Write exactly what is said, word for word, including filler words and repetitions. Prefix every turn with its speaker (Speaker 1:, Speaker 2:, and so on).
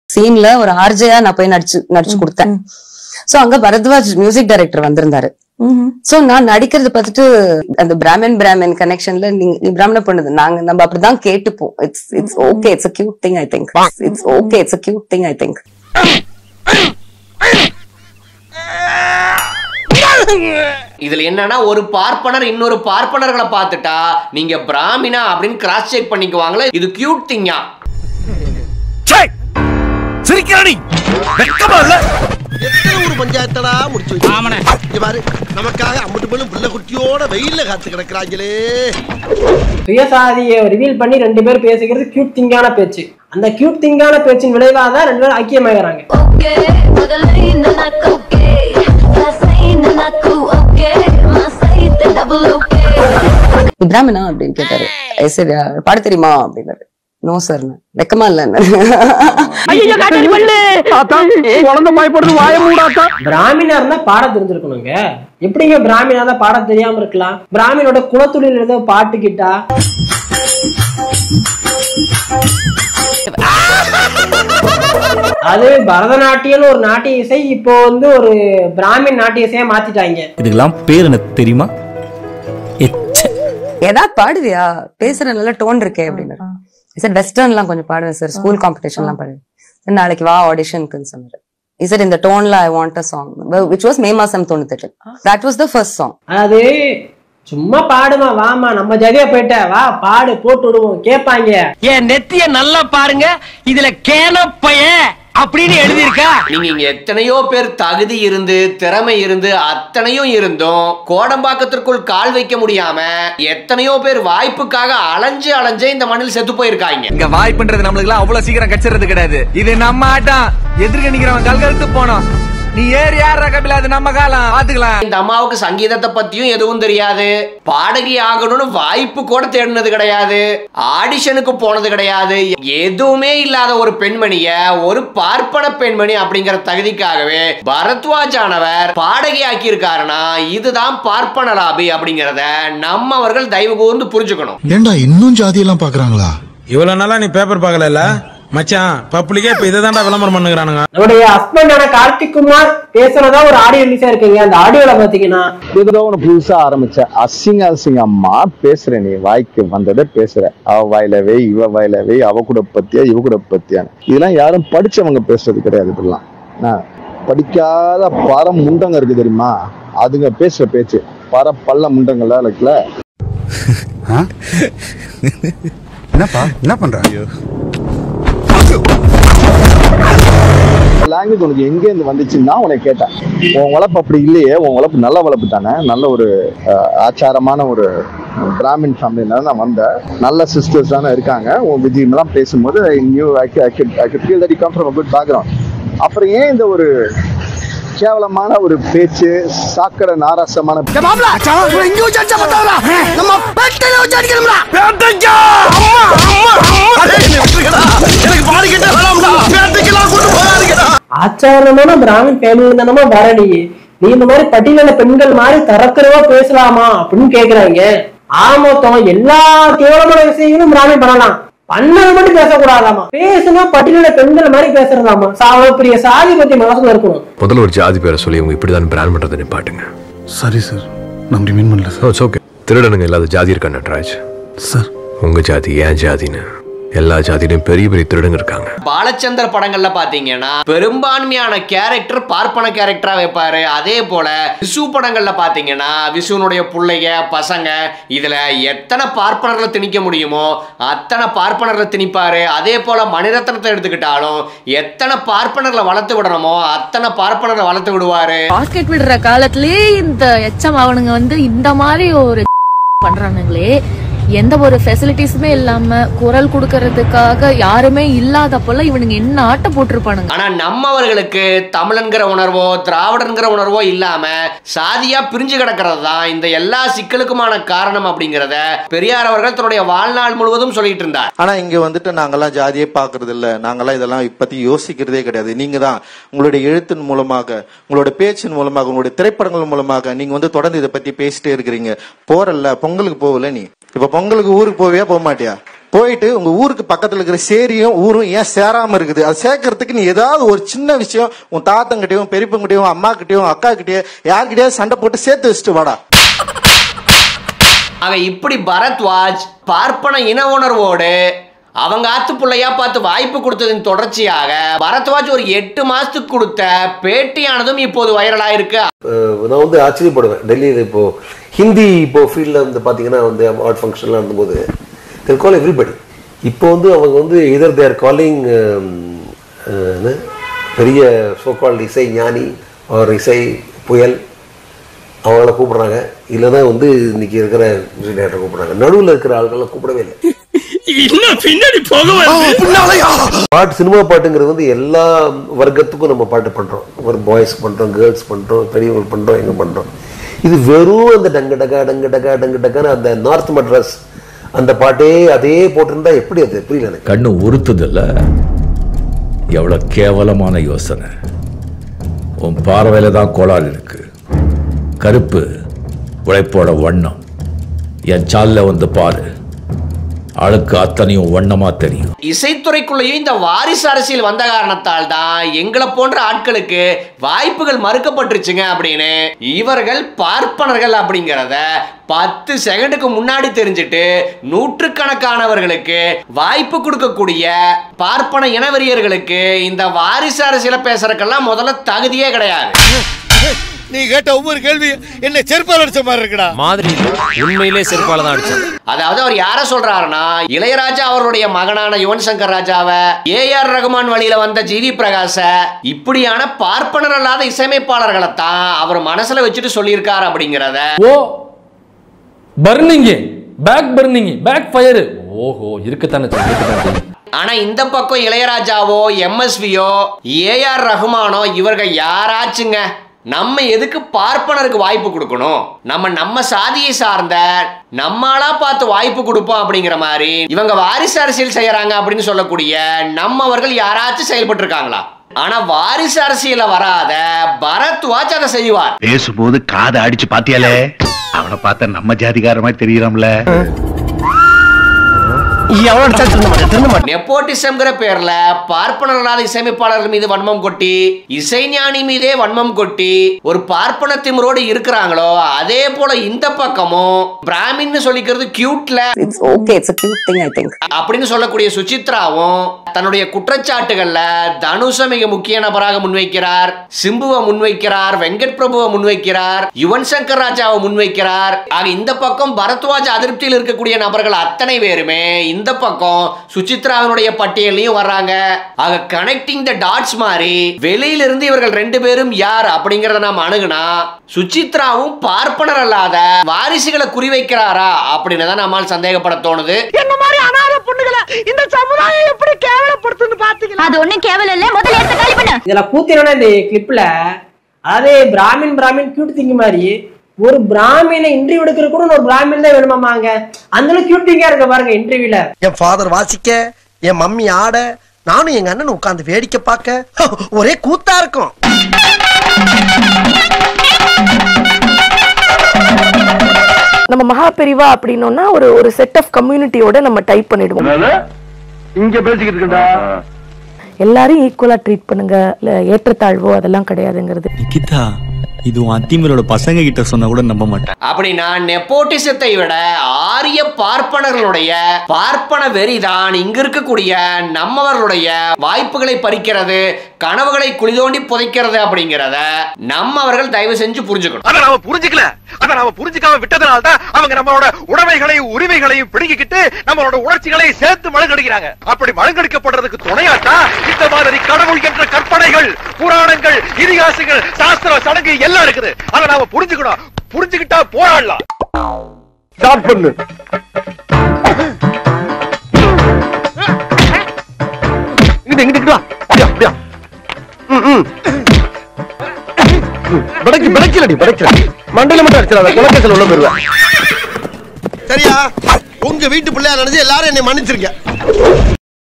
Speaker 1: சீன்ல ஒரு ஆர்ஜையா நான் போய் நடிச்சு நடிச்சு கொடுத்தேன். சோ அங்க பரத்வாஜ் மியூசிக் டைரக்டர் வந்திருந்தாரு. சோ நான் நடிக்கிறது பார்த்துட்டு அந்த பிராமின் பிராமின் கனெக்ஷன்ல நீங்க பிராமண பொண்ணு நாங்க நம்ம அப்படிதான் கேட்டுப்போம். It's it's okay, it's a cute thing I think. It's okay, it's a cute thing I think.
Speaker 2: இதுல என்னன்னா ஒரு பார்ப்பனர் இன்னொரு பார்ப்பனர்களை பார்த்துட்டா நீங்க பிராமினா அப்படின்னு கிராஸ் செக் பண்ணிக்குவாங்களே, இது கியூட் திங்கா.
Speaker 3: சிரிக்கிறடி வெக்கமா இல்ல?
Speaker 4: எத்தனை ஒரு பஞ்சாயத்தடா முடிச்சு வச்சு ஆமனே இங்க பாரு, நமக்காக அம்பட்டு பெண்ணும் புள்ள குட்டியோட வெயில்ல காத்து கிடக்குறாங்களே.
Speaker 5: சுயசாதியை ரிவீல் பண்ணி ரெண்டு பேரும் பேசிக்கிறது கியூட் திங்கான பேச்சு. அந்த கியூட் திங்கான பேச்சின் விளைவாக தான் ரெண்டு பேரும் ஐக்கியமாகறாங்க.
Speaker 1: பிராமணா அப்படின்னு கேட்டாரு. சரி பாட தெரியுமா அப்படின்னாரு. நோ சார், வெக்கமா இல்ல.
Speaker 5: பிராமினா பாட தெரிஞ்சிருக்கணுங்க. எப்படிங்க பிராமினா தான் பாட தெரியாம இருக்கலாம்? பிராமினோட குலத்துளில் ஏதோ பாட்டுக்கிட்டா அது பரதநாட்டியம் ஒரு நாட்டிய இசை இப்போ வந்து ஒரு பிராமின் நாட்டிய இசையா மாத்திட்டாங்க.
Speaker 3: இதுக்கெல்லாம் பேர் என்ன தெரியுமா?
Speaker 1: ஏதாவது பாடுவியா, பேசுற நல்ல டோன் இருக்கே அப்படின்னு. சார் வெஸ்டர்ன் எல்லாம் கொஞ்சம் பாடுவேன் சார், ஸ்கூல் காம்படிஷன் எல்லாம் பாடுவேன். நாளைக்கு வா ஆடிஷனுக்குன்னு சொன்னாரு. Is it in the tone I want a song, which was May Masam தொண்ணூத்தெட்டு. That was the first song.
Speaker 5: அது சும்மா பாடுமா, வாமா நம்ம ஜதியா போயிட்ட வா பாடு போட்டு விடுவோம் கேட்பாங்க.
Speaker 2: என் நெத்திய நல்லா பாருங்க, இதுல கேனப்பைய அப்படின்னு எழுதி இருக்கா. நீங்க இங்க எத்தனையோ பேர் தகுதி இருந்து திறமை இருந்து அத்தனையும் இருந்தும் கோடம்பாக்கத்திற்குள் கால் வைக்க முடியாம எத்தனையோ பேர் வாய்ப்புக்காக அலைஞ்சு அலைஞ்சு இந்த மண்ணில் செத்து போயிருக்காங்க.
Speaker 3: இங்க வாய்ப்புன்றது நம்மளுக்கு எல்லாம் அவ்வளவு சீக்கிரம் கிடைச்சிருது கிடையாது. இது நம்ம ஆட்டம். எதிர்க்க நிக்கிறவன் கல்கழுத்து போனோம். நீ ஏறி யாரா கபில, அது நம்ம காலம் பாத்துக்கலாம்.
Speaker 2: இந்த அம்மாவுக்கு சங்கீதத்தை பத்தியும் எதுவும் தெரியாது, பாடகி ஆகணும்னு வாய்ப்பு கூட தேடினது கிடையாது, ஆடிஷனுக்கு போனது கிடையாது. எதுவுமே இல்லாத ஒரு பெண்மணிய ஒரு பார்ப்பன பெண்மணி அப்படிங்கிற தகுதிக்காகவே பரத்வாஜ் ஆனவர் பாடகி ஆக்கி இருக்காருன்னா இதுதான் பார்ப்பன லாபி அப்படிங்கறத நம்மவர்கள் தயவு கூர்ந்து புரிஞ்சுக்கணும்.
Speaker 6: ஏண்டா இன்னும் ஜாதி எல்லாம் பாக்குறாங்களா?
Speaker 7: இவ்வளவு நாளா நீ பேப்பர் பாக்கல மச்சான், பப்ளிக்கே இப்ப இதைதான்டா விளம்பரம் பண்ணுகிறானுங்க.
Speaker 5: நம்முடைய ஹஸ்பண்டான கார்த்திக் குமார் பேசுறதா ஒரு ஆடியோ ரிலீஸா இருக்குங்க. அந்த ஆடியோல பாத்தீங்கன்னா
Speaker 8: இதுதான் ஒண்ணு புதுசா ஆரம்பிச்ச அசிங்க அசிங்கம்மா பேசுற, நீ வாய்க்கு வந்ததை பேசுற, அவ வாயிலவே இவ வாயிலவே அவ கூட பத்தியா இவ கூட பத்தியான்னு. இதெல்லாம் யாரும் படிச்சவங்க பேசுறது கிடையாது. இப்படிலாம் படிக்காத பரம் முண்டங்க இருக்கு தெரியுமா, அதுங்க பேசுற பேச்சு பர பல்ல முண்டங்கள்லாம் இருக்குல்ல.
Speaker 6: என்னப்பா என்ன பண்ற?
Speaker 8: லாங்குவேஜ் உனக்கு எங்க இருந்து வந்துச்சுன்னா உனக்கு கேட்டேன். உன் வளர்ப்பு அப்படி இல்லையே, உன் வளர்ப்பு நல்ல வளர்ப்பு தானே, நல்ல ஒரு ஆச்சாரமான ஒரு பிராமின் ஃபேமிலினால நான் வந்தேன். நல்ல சிஸ்டர்ஸ் தானே இருக்காங்க. உன் விஜயம்லாம் பேசும்போது குட் பேக்ரவுண்ட். அப்புறம் ஏன் இந்த ஒரு கேவலமான ஒரு பேச்சு, சாக்கடை நாராசமான
Speaker 5: ஆச்சாரமான பிராமின் ஃபேமிலி தானமா பரணி, நீ இந்த மாதிரி பட்டியல பெண்கள் மாதிரி தரக்குறவா பேசலாமா அப்படின்னு கேக்குறாங்க. ஆமத்தம் எல்லா கேவலமான விஷயங்களும் பிராமின் பண்ணலாம், பண்ணது மட்டும் பேசக்கூடாதாமா. பேசுனா பட்டியல பெண்கள் மாதிரி பேசுறதாமா. சாவ பெரிய சாதி பத்தி மனசுல இருக்கணும்.
Speaker 9: முதல்ல ஒரு ஜாதி பேரை சொல்லி உங்க இப்படிதான் பிராண்ட் பண்றதை நிப்பாட்டுங்க.
Speaker 6: சரி சார், நம்ம மீன் பண்ணல சார்.
Speaker 9: ஓகே, திருடனுங்க இல்லாத ஜாதி இருக்கா நட்ராஜ்
Speaker 6: சார்?
Speaker 9: உங்க ஜாதி ஏன் ஜாதின்னு எல்லா ஜாதியிலும் பெரிய பெரிய திருடங்க இருக்காங்க.
Speaker 2: பாலச்சந்திர படங்கள்ல பாத்தீங்கன்னா பெரும்பான்மையான கேரக்டர் பார்ப்பன கேரக்டரா வைப்பாரு. அதே போல விசு படங்கள்ல பாத்தீங்கன்னா விசுனுடைய பிள்ளைங்க பசங்க இதுல எத்தனை பார்ப்பனர்களை திணிக்க முடியுமோ அத்தனை பார்ப்பனர்களை திணிப்பாரு. அதே போல மணிரத்னத்தை எடுத்துக்கிட்டாலும் எத்தனை பார்ப்பனர்களை வளர்த்து விடணுமோ அத்தனை பார்ப்பனர்களை வளர்த்து விடுவாரு.
Speaker 10: பாஸ்கெட் விடுற காலத்திலேயே இந்த எச்சம் அவனுங்க வந்து இந்த மாதிரி ஒரு பண்றானுங்களே, எந்த ஒரு ஃபெசிலிட்டிஸுமே இல்லாம குரல் கொடுக்கறதுக்காக யாருமே இல்லாத போல இவனுங்க என்ன ஆட்ட போட்டிருப்பானுங்க.
Speaker 2: ஆனா நம்மவர்களுக்கு தமிழன்கிற உணர்வோ திராவிடன்கிற உணர்வோ இல்லாம சாதியா பிரிஞ்சு கிடக்கிறது தான் இந்த எல்லா சிக்கலுக்குமான காரணம் அப்படிங்கறத பெரியார் அவர்கள் தன்னுடைய வாழ்நாள் முழுவதும் சொல்லிட்டு இருந்தார்.
Speaker 11: ஆனா இங்க வந்துட்டு நாங்கெல்லாம் ஜாதியே பாக்குறது இல்ல, நாங்கெல்லாம் இதெல்லாம் இப்பத்தி யோசிக்கிறதே கிடையாது. நீங்க தான் உங்களுடைய எழுத்தின் மூலமாக, உங்களோட பேச்சின் மூலமாக, உங்களுடைய திரைப்படங்கள் மூலமாக நீங்க வந்து தொடர்ந்து இதை பத்தி பேசிட்டே இருக்கிறீங்க. போறல்ல, பொங்கலுக்கு போகல, நீ இப்ப பொங்கலுக்கு ஊருக்கு போவியா போக மாட்டியா? போயிட்டு உங்க ஊருக்கு பக்கத்துல இருக்கிற சேரியும் ஊரும் ஏன் சேராம இருக்குது, அது சேர்க்கறதுக்கு நீ ஏதாவது ஒரு சின்ன விஷயம் உன் தாத்தங்கிட்டயும் பெரியப்பங்கிட்டயும் அம்மா கிட்டயும் அக்கா கிட்டயும் யார்கிட்டயும் சண்டை போட்டு சேர்த்து வச்சுட்டு வாடா.
Speaker 2: ஆக இப்படி பரத்வாஜ் பார்ப்பன இன உணர்வோடு அவங்க ஆத்து பிள்ளையா பார்த்து வாய்ப்பு கொடுத்ததின் தொடர்ச்சியாக பரத்வாஜ் ஒரு எட்டு மாசத்துக்கு கொடுத்த பேட்டியானதும் இப்போது வைரலா இருக்கு.
Speaker 12: நான் வந்து ஆச்சரியப்படுவேன். டெல்லியில் இப்போ ஹிந்தி இப்போ ஃபீல்டில் வந்து பார்த்தீங்கன்னா வந்து ஆர்ட் ஃபங்க்ஷன்லாம் இருந்தபோது தெல் கால் எவ்ரிபடி. இப்போ வந்து அவங்க வந்து இதர் தேர் காலிங் பெரிய சோகால் இசை ஞானி ஒரு இசை புயல் அவங்கள கூப்பிடுறாங்க. இல்லைன்னா வந்து இன்னைக்கு இருக்கிற மியூசிக் டைரக்டர் கூப்பிடுறாங்க. நடுவில் இருக்கிற ஆள்கள்லாம் கூப்பிடவே இல்லை. பாட்டு சினிமா பாட்டுங்கிறது வந்து எல்லா வர்க்கத்துக்கும் நம்ம பாட்டு பண்றோம். ஒரு பாய்ஸ் பண்றோம், கேர்ள்ஸ் பண்றோம், பெரியவங்க பண்றோம், எங்க பண்றோம். இது வெறும் அந்த டங்கு டகா டங்கு டகா டங்கு டகான்னு அந்த நார்த் மெட்ராஸ் அந்த பாட்டே அதே போட்டிருந்தா எப்படி அது புரியல எனக்கு.
Speaker 13: கண்ணு உறுத்துதில்ல, எவ்வளவு கேவலமான யோசனை. உன் பார்வையில தான் கோளாறு இருக்கு. கருப்பு உழைப்போட வண்ணம். என் சால்ல வந்து பாரு, அழுக்கு அத்தனையும் வண்ணமா தெரியும்.
Speaker 2: இசைத்துறைக்குள்ளேயும் இந்த வாரிசு அரசியல் வந்த காரணத்தால் தான் எங்களை போன்ற ஆட்களுக்கு வாய்ப்புகள் மறுக்கப்பட்டுருச்சுங்க அப்படின்னு இவர்கள் பார்ப்பனர்கள் அப்படிங்கிறத பத்து செகண்டுக்கு முன்னாடி தெரிஞ்சுட்டு நூற்றுக்கணக்கானவர்களுக்கு வாய்ப்பு கொடுக்கக்கூடிய பார்ப்பன இனவெறியர்களுக்கு இந்த வாரிசு அரசியலை பேசுறதுக்கெல்லாம் முதல்ல தகுதியே கிடையாது.
Speaker 4: நீ கேட்ட ஒவ்வொரு கேள்வி என்ன செருப்பால் அடிச்ச மாதிரி இருக்குடா.
Speaker 14: மாதிரி உண்மையிலே செருப்பால தான் அடிச்சாங்க.
Speaker 2: அதாவது அவர் யார சொல்றாருன்னா, இளையராஜா அவருடைய மகனான யுவன் சங்கர் ராஜாவை, ஏ ஆர் ரகுமான் வழியில வந்த ஜி வி பிரகாச, இப்படியான பார்ப்பனர் அல்லாத இசையமைப்பாளர்களை தான் அவர் மனசுல வச்சுட்டு சொல்லியிருக்காரு அப்படிங்கிறத.
Speaker 15: Oh burning back burning back fire ஓஹோ இருக்குதானே.
Speaker 2: ஆனா இந்த பக்கம் இளையராஜாவோ எம்எஸ்வியோ ஏ ஆர் ரகுமானோ இவர்கள் யாராச்சுங்க நம்ம எதுக்கு பார்ப்பனருக்கு வாய்ப்பு கொடுக்கணும், நம்ம நம்ம சாதியை சார்ந்த நம்மளா பார்த்து வாய்ப்பு கொடுப்போம் அப்படிங்கிற மாதிரி இவங்க வாரிசு அரசியல் செய்யறாங்க அப்படின்னு சொல்லக்கூடிய நம்மவர்கள் யாராச்சும் செயல்பட்டு இருக்காங்களா? ஆனா வாரிசு அரசியல வராத பரத்வாஜ் அதை செய்வார்.
Speaker 16: பேசும்போது காதை அடிச்சு பாத்தியாலே, அவனை பார்த்தா நம்ம ஜாதிகாரமா தெரியறாம்ல.
Speaker 2: நெப்போட்டிசம்ங்கிற பேர்ல பார்ப்பனர்களால் இசையமைப்பாளர்கள் மீது வன்மம் கொட்டி, இசைஞானி மீதே வன்மம் கொட்டி ஒரு பார்ப்பன திமிரோடு இருக்கிறாங்களோ அதே போல இந்த பக்கமும் பிராமின்னு சொல்லிக்கிறது கியூட்ல அப்படின்னு சொல்லக்கூடிய சுசித்ராவும் தன்னுடைய குற்றச்சாட்டுகள்ல தனுஷ மிக முக்கிய நபராக முன்வைக்கிறார், சிம்புவை முன்வைக்கிறார், வெங்கட் பிரபுவை முன்வைக்கிறார், யுவன் சங்கர் ராஜாவை முன்வைக்கிறார். ஆக இந்த பக்கம் பரத்வாஜ் அதிருப்தியில் இருக்கக்கூடிய நபர்கள் அத்தனை பேருமே இந்த பக்கம் சுசித்ராவினுடைய பட்டியலையும் வர்றாங்க. ஆக கனெக்டிங் தி டாட்ஸ் மாதிரி வெளியில இருந்து இவர்கள் ரெண்டு பேரும் யார் அப்படிங்கறத நாம அணுகுனா சுசித்ராவும் பார்ப்பனர் அல்லாத வாரிசுகளை குறிவைக்கிறாரா அப்படின்னு தான் நம்மால் சந்தேகப்பட தோணுது.
Speaker 17: என்ன மாதிரி அனாதை பொண்ணுகளை இந்த சமுதாயம் எப்படி கேவலப்படுத்துன்னு பாத்தீங்களா? அது ஒண்ணும் கேவலம் இல்ல, முதல்ல எடுத்து காலி பண்ணு.
Speaker 5: இதுல கூத்தினோட இந்த கிளிப்ல அதே பிராமின் பிராமின் கியூட் திங்க மாதிரி ஒரு பிராமினை இன்டர்வியூ எடுக்கிற கூட ஒரு பிராமின் தான் வேணுமாங்க. அந்த கியூட் திங்கா இருக்க பாருங்க இன்டர்வியூல.
Speaker 4: என் ஃபாதர் வாசிக்க, என் மம்மி ஆட, நானும் எங்க அண்ணன் உட்கார்ந்து வேடிக்கை பார்க்க ஒரே கூத்தா இருக்கும்.
Speaker 18: நம்ம மகாபெரிவா அப்படின்னோம்னா ஒரு ஒரு செட் ஆஃப் கம்யூனிட்டியோட நம்ம டைப் பண்ணிடுவோம்.
Speaker 16: இங்க பேசிக்கிட்டு இருக்கா
Speaker 18: எல்லாரும் ஈக்குவலா ட்ரீட் பண்ணுங்க, ஏற்றத்தாழ்வோ அதெல்லாம் கிடையாதுங்கிறது.
Speaker 19: நிகிதா இது அத்திமரோட பசங்க கிட்ட சொன்னா கூட நம்ப மாட்டேன்.
Speaker 2: அப்படின்னா நெப்போட்டிசத்தை விட ஆரிய பார்ப்பனர்களுடைய பார்ப்பன வெறிதான் இங்க இருக்கக்கூடிய நம்மவர்களுடைய வாய்ப்புகளை பறிக்கிறது, கனவுகளை குளிதோண்டி புதைக்கிறது அப்படிங்கறத நம்மவர்கள் தயவு செஞ்சு புரிஞ்சுக்கணும்.
Speaker 3: அத நாம புரிஞ்சுக்கல, அத நாம புரிஞ்சுக்காம விட்டதனால தான் அவங்க நம்மளோட உடைமைகளையும் உரிமைகளையும் பிடிக்கிட்டு நம்மளோட உணர்ச்சிகளை சேர்த்து மழுங்கடிக்கிறாங்க. அப்படி மழுங்கடிக்கப்படுறதுக்கு துணையாட்டா இந்த மாதிரி கடவுள் என்ற கற்பனைகள், புராணங்கள், இதிகாசங்கள், சாஸ்திர சடங்கு எல்லாம் இருக்குது. அத நாம புரிஞ்சுக்கணும். புரிஞ்சுக்கிட்டா போராடலாம்.
Speaker 16: ஸ்டார்ட் பண்ணு. இங்க இங்க வா. அப்படியே அப்படியே. ம் ம். படக்கு படக்கலடி படக்கல. மண்டல மட்டும் அடிச்சறாத. குலக்கத்துல உள்ள போடுவா.
Speaker 4: சரியா? உங்க வீட்டு பிள்ளையா நினைச்சு எல்லாரும் என்னை மன்னிச்சிருங்க.